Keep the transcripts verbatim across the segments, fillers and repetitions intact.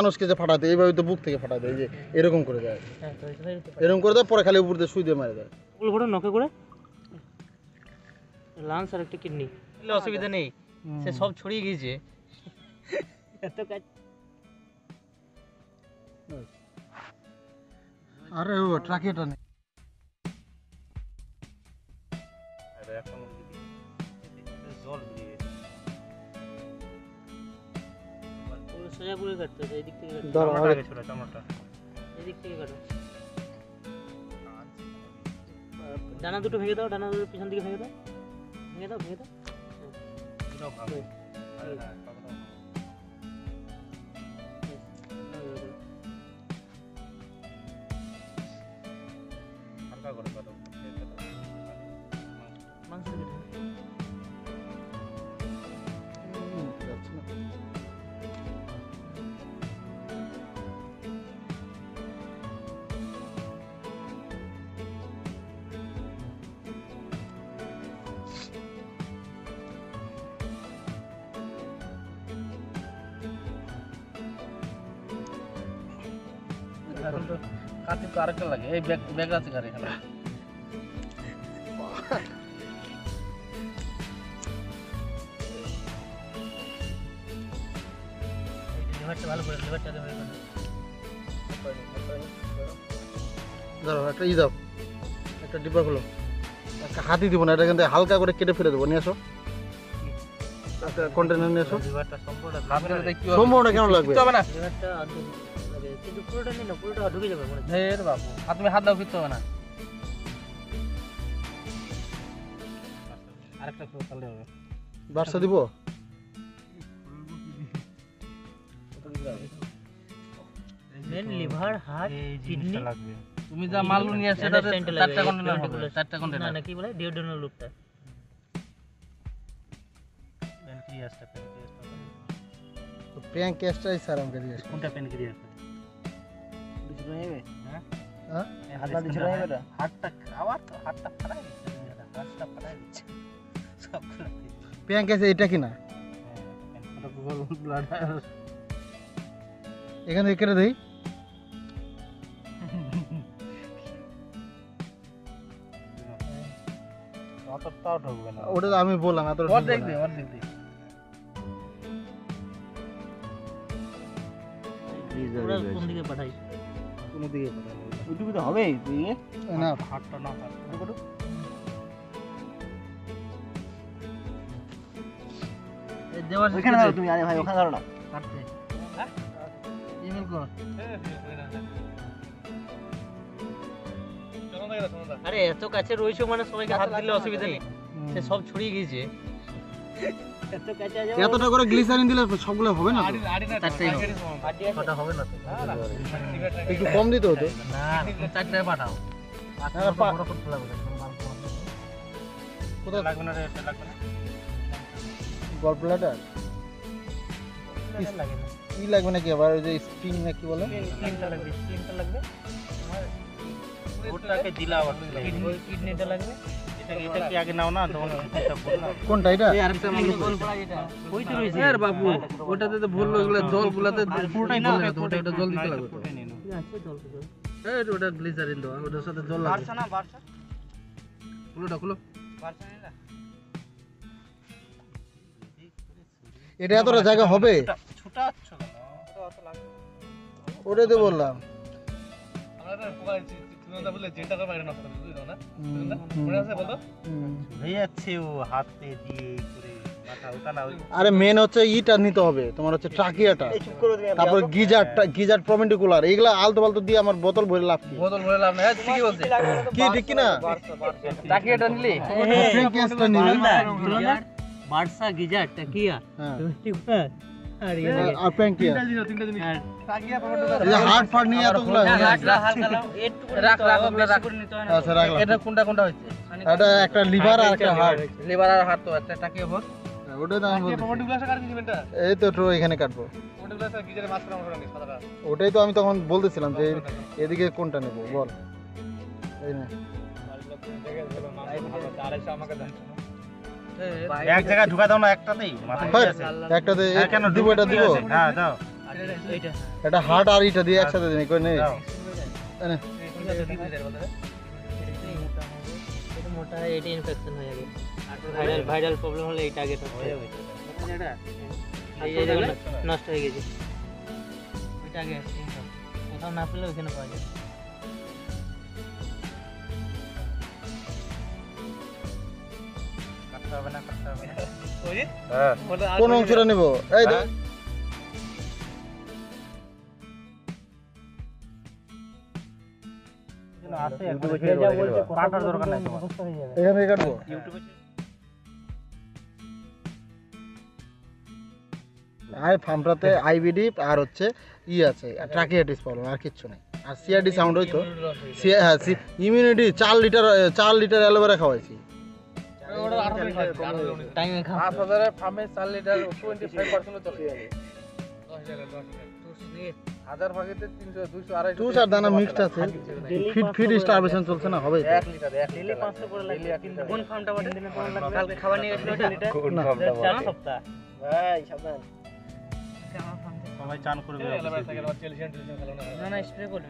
মানুষকে যে ফাটাতে এইভাবে তো বুক থেকে ফাটাতে এই যে এরকম করে দেয়, এরকম করে দেয়, পরে খালি উপর দিয়ে সুই দিয়ে মারে দেয়। ওগুলো করে নখে করে লাংস আর একটা কিডনি, অসুবিধা নেই, সে সব ছড়িয়ে গিয়েছে। এত কাজ আরে ও ট্রাকিটা নেই। জল বেরিয়ে গেছে, সোজা করে কাটতে হবে, এই দিক থেকে কাটো, ধরো আগে ছোট টমেটো এই দিক থেকে কাটো। ডানা দুটো ভেঙে দাও, ডানা দুটো পিছন দিকে ভেঙে দাও, ভেঙে দাও ভেঙে দাও। এটাও ভালো। হালকা করে কাটো, মাংস কেটে কাটি তো আরেকটা লাগে, এই ব্যাগ ব্যাগ আছে কার এখানে। লিভারটা ভালো করে, লিভারটা ভালো করে ধরো একটা ই দাও, একটা ডিব্বা খোলো, একটা হাতি দিব না, এটা কিন্তু হালকা করে কেটে ফেলে দেবো। নিয়ে আসো একটা কন্টেনার নিয়ে আসো। লিভারটা সম্পূর্ণ সম্পূর্ণ কেন লাগবে? লিভারটা আদৌ লাগে, কিন্তু পুরোটা নেই না, পুরোটা ঢুকে যাবে মনে হচ্ছে। হে বাবু, হাত তুমি হাত দাও, ফিরতে হবে না। আরেকটা ফ্লো তাহলে হবে। বার্সা দিব? মেন লিভার, হার্ট, কিডনি লাগবে। তুমি যা মাল নিয়ে আসছো সেটাতে চারটা কন্টেনার হবে, চারটা কন্টেনার। না না কি বলে ডিওডোনাল লুপটা, প্যানক্রিয়াসটা, প্যানক্রিয়াসটা তো প্যানক্রিয়াসটাই স্যার আমাকে দিয়ে আসো। কোনটা প্যানক্রিয়াস? দিছরা নেবে? হ্যাঁ হ্যাঁ হাতটা দিছরা নেবে না, হাতটা খাওয়ার তো, হাতটা ফাটাই দিচ্ছে, হাতটা ফাটাই দিচ্ছে সব করে। প্যানক্রিয়াস এটা কি না? এটা গুগল ব্লাডার এখানে কেটে দেই। অতটাও ঢুকবে না, ওটা তো আমি বললাম এত ওর দেখ দে, ওর দেখ দে। ওরা কোন দিকে পাঠাই? কোন দিকে পাঠাই? ওইটুকু তো হবে তুই না হাতটা না হাতটা কত এই দেওয়ার ওখানে দাও তুমি। আরে ভাই ওখানে ধরো না, কাটতে হ্যাঁ ইমেল কর। আরে এত কাছে রইছো মানে সবাইকে হাত দিলে অসুবিধা নেই, সে সব ছড়িয়ে গিয়েছে। এত কাছে যাও, এতটা করে গ্লিসারিন দিলে সবগুলো হবে না তো? চারটাই হবে, ছটা হবে না তো, একটু কম দিতে হতো। না চারটায় পাঠাও। না পা বড় করতে লাগবে, কোথায় লাগবে না রে, এটা লাগবে না, গল ব্লাডার লাগে না, কি লাগবে নাকি আবার? ওই যে স্প্রিং না কি বলে, স্প্লিনটা লাগবে, স্প্লিনটা লাগবে তোমার, ওটাকে দিলা আবার কিডনি, কিডনিটা লাগবে। এটা এটা কি আগে নাও না, তখন এটা বললাম কোনটা এটা? এই আরেকটা মাল গোল পড়া এটা ওই তো রইছে। আরে বাবু ওটাতে তো ভুল এগুলা জলগুলাতে পুরোটাই না, ওটা এটা জল দিতে লাগবে তো। ঠিক আছে জল তো এই ওটা গ্লিসারিন দাও, ওটার সাথে জল লাগবে। বারসা না বারসা, খুলোটা খুলো, বারসা নিলা। এটা এতটা জায়গা হবে? ছোটা আচ্ছা কেন অত লাগবে, ওটাই তো বললাম। আমাদের পোকা চিত্রটা বলে যেটা করে বাইরে নষ্ট করে দিও না, মনে আছে বলো? হয়ে যাচ্ছে ও হাতে দিয়ে করে মাথা ওটা না। আরে মেন হচ্ছে ইটা নিতে হবে তোমার, হচ্ছে ট্রাকিয়াটা, তারপর গিজারটা, গিজার প্রমেন্টিকুলার, এইগুলা আলতো ফালতো দিয়ে আমার বোতল ভরে লাভ কি? বোতল ভরে লাভ না, ঠিকই বলছে কি ঠিক কি না? ট্রাকিয়াটা নিলি, প্যানক্রিয়াসটা নিলি বারসা গিজার ট্রাকিয়া, হ্যাঁ ঠিক আছে। আর এই আর প্যানক্রিয়াস, তিনটা জিনিস ট্রাকিয়া এই যে হার্ট ফার্ট নিয়ে এতগুলো হালকা হালকা লাও, একটু রাখ রাখ রাখ করে নিতে হয় না। আচ্ছা রাখলাম। এটা কোনটা কোনটা হচ্ছে? এটা একটা লিভার আর একটা হার্ট। লিভার আর হার্ট তো একটা ট্রাকিয়া ভর। ওটাই তো আমি বলছি। টমেটো গ্লাসে কাটতে দিবেন এটা, এই তো একটু এখানে কাটবো। টমেটো গ্লাসে গিজারে মাছ কাটা রাখি সাদাটা। ওটাই তো আমি তখন বলতেছিলাম যে এদিকে কোনটা নেব বল। এই নে আড়াইশো আমাকে দেন। এক জায়গায় ঢুকা দাও না একটাতেই মাথা হয়, আছে। একটাতে হ্যাঁ, কেন দিব, এটা দিব। হ্যাঁ দাও। এইটা এটা হার্ড আর এটা দিয়ে একসাথে দিন করে নে এনে এটা মোটা হয় এটা ইনফেকশন হয়ে যাবে ভাইরাল ভাইরাল প্রবলেম হলে এইটা আগে থাকতে হবে এটা এই যে নষ্ট হয়ে গেছে ওইটা আগে কোথাও না পেলে ওখানে পাওয়া যায় কাটতে হবে না কাটতে হবে না ওই হ্যাঁ কোন অংশটা নেব এই দেখ আছে ইউটিউবে ছেড়ে যা বলছে কাটার দরকার নাই তোমার এখানে কাটবো ইউটিউবে আই ফার্মটাতে আইবিডি আর হচ্ছে ই আছে ট্রাকিয়াটিস প্রবলেম আর কিচ্ছু নাই আর সিআরডি সাউন্ড হইতো হ্যাঁ ইমিউনিটি চার লিটার চার লিটার অ্যালোভেরা খাওয়াইছি টাইমে খাও পাঁচ হাজার ফার্মে চার লিটার পঁচিশ পার্সেন্ট চলে যাবে হাজার ভাগেতে তিনশো দুইশো আড়াইশো টু চার দানা মিক্সড আছে ফিড ফিড স্টারভেশন চলছে না হবে এক লিটার এক ডেইলি পাঁচশো করে লাগে কোন ফার্মটা বটে কাল খাবার নিয়ে গেছিল ওটা লিটার কোন ফার্মটা চার সপ্তাহ ভাই সাবধান সবাই চান করবে না না স্প্রে করবে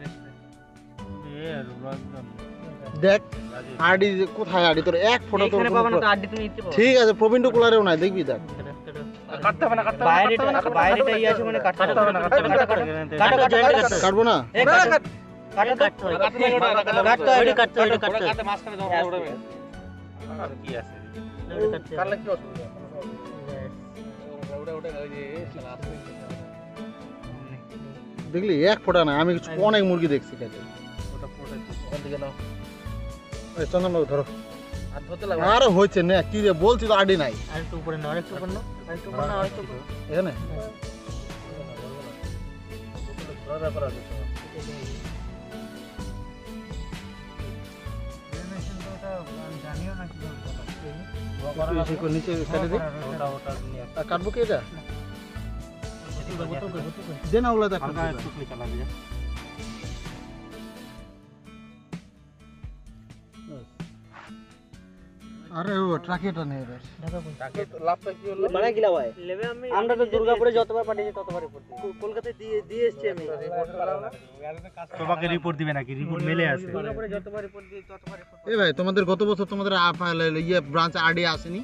দেখ আরডি কোথায় আরডি তোর এক ফটো তোর এখানে পাবো না তো আরডি তুমি নিতে পারো ঠিক আছে প্রবীণ টু কুলারেও নাই দেখবি দেখ কাটতে হবে না কাটতে হবে বাইরে বাইরেটা ই আছে মানে কাটতে হবে না কাটতে হবে না কাটা কাটা কাটা কাটবো না এ কাটা কাটা কাটতে হবে কাটতে হবে কাটতে হবে কাটতে হবে কাটতে মাঝখানে জমা উড়বে আর কি আছে কাটলে কি অসুবিধা ওটা ওটা ওই যে শালা আছে দেখলি এক ফোঁটা না আমি অনেক মুরগি দেখছি খেতে ওটা ফোটা ওখান থেকে নাও এই চন্দন ধরো আর ধরতে লাগবে আরে হয়েছে না কি রে বলছি তো আডি নাই আর একটু উপরে নাও আর একটু উপরে নাও আর একটু উপরে নাও আর একটু উপরে এখানে ধরা ব্যাপার আছে জানিও না কি নিচে কেটে দে ওটা ওটা নিয়ে কাটবো কি এটা দে না ওগুলো দেখ টুকলি চালাবে যা আরে ও ট্রাকিটা নেই এবার ট্রাকে লাভটা কি হলো মানে কি লাভ হয় নেবে আমি আমরা তো দুর্গাপুরে যতবার পাঠিয়েছি ততবার রিপোর্ট দিই কলকাতায় দিয়ে দিয়ে এসেছি আমি রিপোর্ট করাও না তোমাকে রিপোর্ট দিবে নাকি রিপোর্ট মেলে আছে দুর্গাপুরে যতবার রিপোর্ট দিই ততবার রিপোর্ট এ ভাই তোমাদের গত বছর তোমাদের ইয়ে ব্রাঞ্চ আরডি আসেনি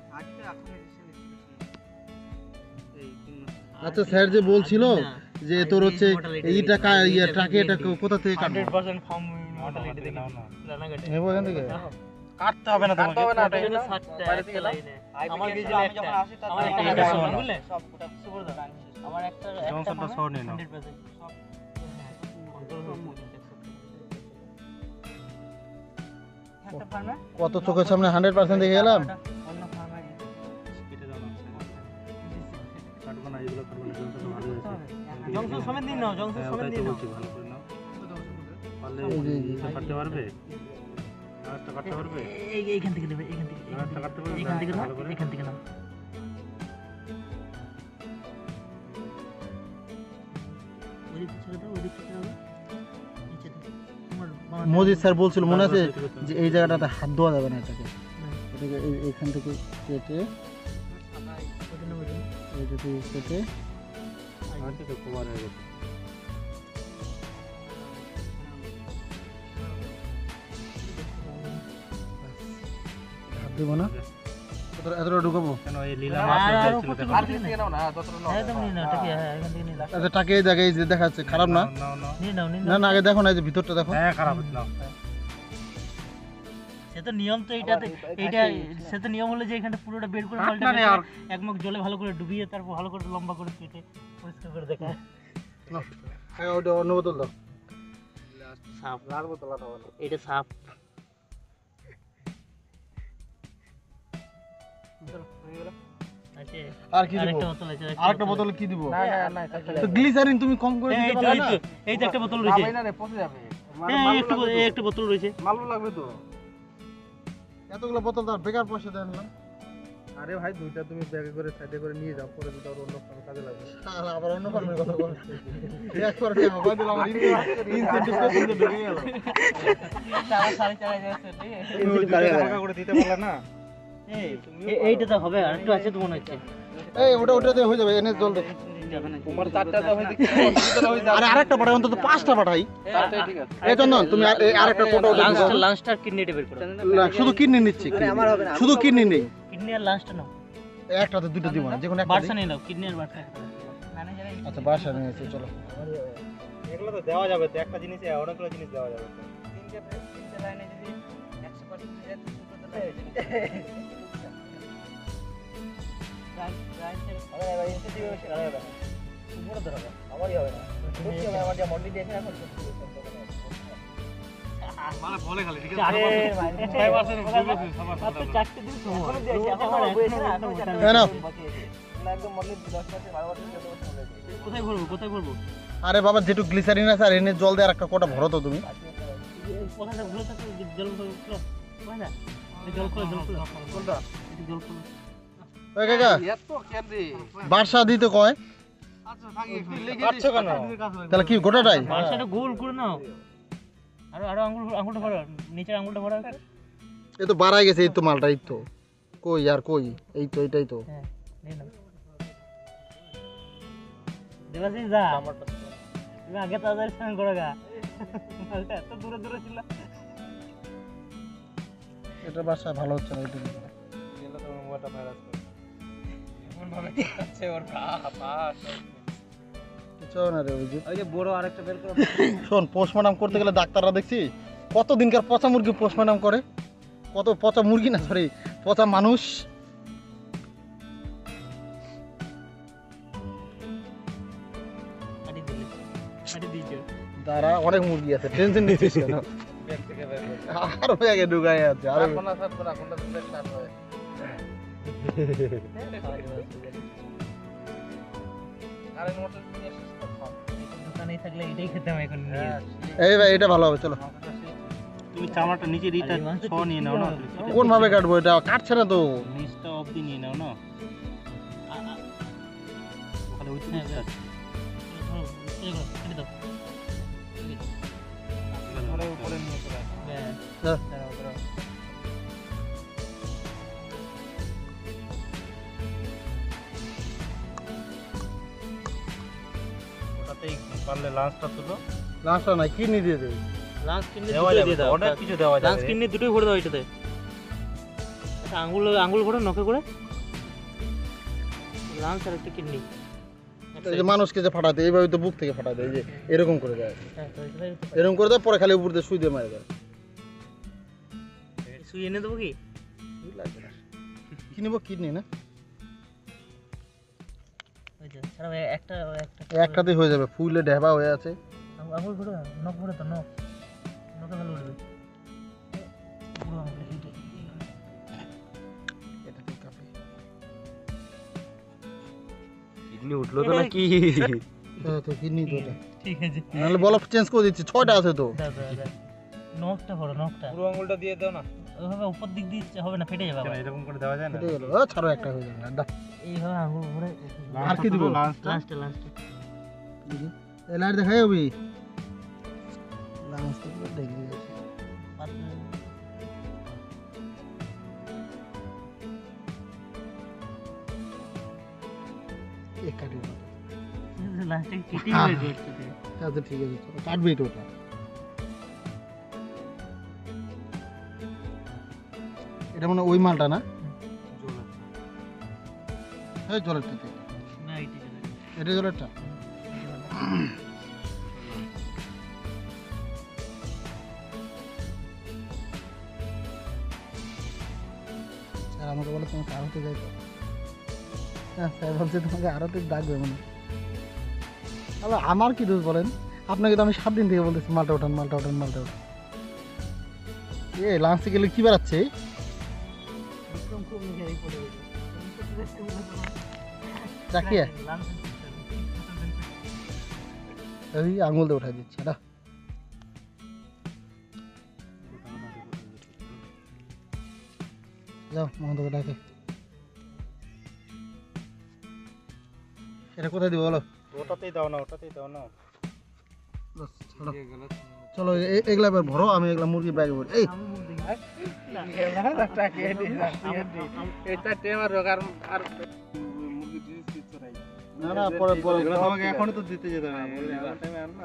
আচ্ছা স্যার যে বলছিল যে তোর হচ্ছে এইটা ইয়ে ট্রাকে এটা কোথা থেকে কাটবে একশো পার্সেন্ট ফার্ম মর্টালিটি দেখে নাও না রানাঘাটে নেব এখান থেকে কাটতে হবে না তোমাকে হবে না এটা বাইরে থেকে লাইনে আমার গিয়ে আমি যখন আসি তারপর একটা শোন বুঝলে সব ওটা সুপার দাও আমার একটা জনসনটা শোন নিও একশো পার্সেন্ট সব কন্ট্রোল হবে কত চোখের সামনে হান্ড্রেড পার্সেন্ট দেখে গেলাম অন্য ফার্মে কেটে দাও না কাটবো না এগুলো করবো না জনসন ভালো আছে জনসন সমেত দিন নাও জনসন সমেত দিন নাও ভালো করে নাও পারলে কাটতে পারবে আরেকটা কাটতে পারবে এই এইখান থেকে নেবে এইখান থেকে আরেকটা কাটতে পারবে এইখান থেকে নাও এইখান থেকে নাও ওই দিক থেকে দাও ওই দিক থেকে দাও নিচে থেকে তোমার মোদি স্যার বলছিল মনে আছে যে এই জায়গাটাতে হাত ধোয়া যাবে না এটাকে এটাকে এইখান থেকে কেটে এইটা থেকে কেটে আচ্ছা তো কভার হয়ে গেছে দেবো না এতটা ঢুকাবো কেন এই লীলা মাছ যাচ্ছিল দেখো আর থেকে নাও না যতটা নাও একদম নিয়ে নাও এটা কি হ্যাঁ এখান থেকে নিয়ে নাও আচ্ছা টাকে এই জায়গায় এই যে দেখাচ্ছে খারাপ না নাও নাও নিয়ে নাও নিয়ে না না আগে দেখো না এই যে ভিতরটা দেখো হ্যাঁ খারাপ নাও সে তো নিয়ম তো এইটাতে এইটা সে তো নিয়ম হলো যে এখানটা পুরোটা বের করে পাল্টে এক মগ জলে ভালো করে ডুবিয়ে তারপর ভালো করে লম্বা করে কেটে পরিষ্কার করে দেখা না হ্যাঁ ওটা অন্য বোতল দাও সাপ লাল বোতল দাও এটা সাপ আর কি দিব আরেকটা বোতল কি দিব না না না তো গ্লিসারিন তুমি কম করে দিতে পারো না এই তো একটা বোতল রয়েছে না রে পচে যাবে এই একটু একটা বোতল রয়েছে মালু লাগবে তো এতগুলো বোতল দাও বেকার পয়সা দেন না আরে ভাই দুইটা তুমি ব্যাগে করে সাইডে করে নিয়ে যাও পরে দুটো অন্য কোনো কাজে লাগবে আর আবার অন্য ফার্মের কথা বল এক করে কি হবে দিলাম আমার ইনসেন্টিভ পেছনে ঢুকে গেল চার সাড়ে চার হাজার চলে টাকা করে দিতে পারলা না এই এইটা তো হবে আর একটু আছে তো মনে হচ্ছে এই ওটা ওটাতে হয়ে যাবে এনে জল দে তোমার চারটা দাও হইছে আরে আরেকটা পাঠাই অন্তত পাঁচটা পাঠাই চারটাই ঠিক আছে এই চন্দন তুমি আর- এই আরেকটা কোটা লাঞ্চ লাঞ্চটার কিডনিটা বের করো শুধু কিডনি নিচ্ছি শুধু কিডনি নেই কিডনি আর লাঞ্চটা নাও একটাতে দুটো দিব না যে কোনো একটা বারসা দিই। নিয়ে নাও কিডনি আর বারসা আচ্ছা বাসা নিয়ে এসে চলো এগুলো তো দেওয়া যাবে তো একটা জিনিসে অনেকগুলো জিনিস দেওয়া যাবে তো তিনটে তিনটে লাইনে যদি একশো পার্সেন্ট দিয়ে আমারই হবে না আমার যা মন্ডি দিয়েছে এখন মানে বলে খালি ঠিক আছে ছয় পার্সেন্ট মাত্র চারটে দিন সময় কেন একদম মন্ডি দশ পার্সেন্ট বারো পার্সেন্ট যত পার্সেন্ট কোথায় ভরবো কোথায় ভরবো আরে বাবা যেটু গ্লিসারিন আছে আর এনে জল দিয়ে আর একটা কোটা ভরো তো তুমি কোথায় ভুলে থাকো জল ভরো কোথায় না জল খোলো জল খোলো কোনটা জল খোলো ওই কাকা এত কেন রে বারসা দিতে কয় আচ্ছা থাকি একটু লিখে কাটছো কেন তাহলে কি গোটাটাই বারসাটা গোল করে নাও আরো আরো আঙ্গুল আঙ্গুলটা ভরো নিচের আঙ্গুলটা ভরো এই তো বাড়াই গেছে এই তো মালটা এই তো কই আর কই এই তো এটাই তো হ্যাঁ নিয়ে নাও দেবাশিস দা তুমি আগে তাড়াতাড়ি স্নান করো গা এত দূরে দূরে ছিল এটা বাসা ভালো হচ্ছে না এটা এগুলো তো মোটা ভাইরাস এমন ভাবে আছে ওর গা পাশ কিছু না রে ওই যে ওই যে বড় আরেকটা বের করো শোন পোস্টমর্টম করতে গেলে ডাক্তাররা দেখছি কত দিনকার পচা মুরগি পোস্টমর্টম করে কত পচা মুরগি না সরি পচা মানুষ আটি দিলে আটি দিয়েছো তারা অনেক মুরগি আছে টেনশন নিচ্ছিস কেন ব্যাগ থেকে বের করো আর ব্যাগে ঢুকাই আছে আর আর কোনা সাত কোনা কোনটা দিলে স্টার্ট হয় আরে মোটর নিয়ে শেষ করো দোকানে থাকলে এটাই খেতাম এখন নিয়ে এই ভাই এটা ভালো হবে চলো তুমি চামড়াটা নিচে দিটা ছ নিয়ে নাও না কোন ভাবে কাটবো এটা কাটছে না তো নিচটা অবধি নিয়ে নাও না ওখানে ওই দিকে আছে উপরে উপরে নিয়ে চলে আসো হ্যাঁ। দাঁড়াও দাঁড়াও ওটাতেই পারলে লাঞ্চটা তুলো লাস্টটা নাই কিডনি দিয়ে দেবে লাঞ্চ কিডনি দেওয়া দুটোই যাবে দিয়ে দাও অনেক কিছু দেওয়া লাঞ্চ যাবে কিডনি দুটোই ভরে দাও এটাতে আচ্ছা আঙ্গুল আঙ্গুল ভরে নখে করে লাঞ্চ আর একটা কিডনি এই যে মানুষকে যে ফাটাতে এইভাবে তো বুক থেকে ফাটাতে এই যে এরকম করে দেয় এরকম করে দেয় পরে খালি উপর দিয়ে সুই দিয়ে মারে দেয় সুই এনে দেবো কি কি নেবো কিডনি না ওই যে ছাড়া একটা একটা একটাতেই হয়ে যাবে ফুলে ঢেবা হয়ে আছে আঙুল ভরে নখ ভরে তো নখ নখে ভালো উঠবে পুরো আঙুলে হিটে এটাতেই কাঁপে কিডনি উঠলো তো নাকি হ্যাঁ তো কিডনি তো এটা ঠিক আছে নাহলে বলফ চেঞ্জ করে দিচ্ছি ছয়টা আছে তো দাও দাও দাও নখটা ভরো নখটা পুরো আঙুলটা দিয়ে দাও না ওইভাবে উপর দিক দিয়ে হবে না ফেটে যাবে আবার। এরকম করে দেওয়া যায় না কেটে গেল ও ছাড়ো একটা হয়ে যাবে আড্ডা এইভাবে আঙুল ভরে আর কি দিব লাস্টে লাস্টে এই লাইট দেখাই হবি লাস্ট তো পুরো ঢেকে গেছে এক কাটি লাস্টে কেটে হয়ে যাচ্ছে আচ্ছা ঠিক আছে চলো কাটবেই তো ওটা এটা মানে ওই মালটা না এই জলেরটা না এইটা এটা জলেরটা স্যার আমাকে বলে তোমাকে আরতে যাই হ্যাঁ স্যার বলছে তোমাকে আরতে ডাকবে মানে তাহলে আমার কি দোষ বলেন আপনাকে তো আমি সাত দিন থেকে বলতেছি মালটা ওঠান মালটা ওঠান মালটা ওঠান এ লাঞ্চে গেলে কি বেড়াচ্ছে বিক্রম খুব নিজেই পড়ে গেছে চাকিয়ে এই আঙুল দিয়ে উঠাই দিচ্ছে না যাও মহন্তকে ডাকে এটা কোথায় দিব বলো ওটাতেই দাও না ওটাতেই দাও না বাস, চলো চলো এ- এগুলা এবার ভরো আমি এগুলা মুরগি ব্যাগে ভরি এই এটা টেমার রোগ আর আর মুরগি জিনিস কিছু নাই না না পরে পরে তোমাকে এখনই তো দিতে যেতে হবে টাইমে আনবা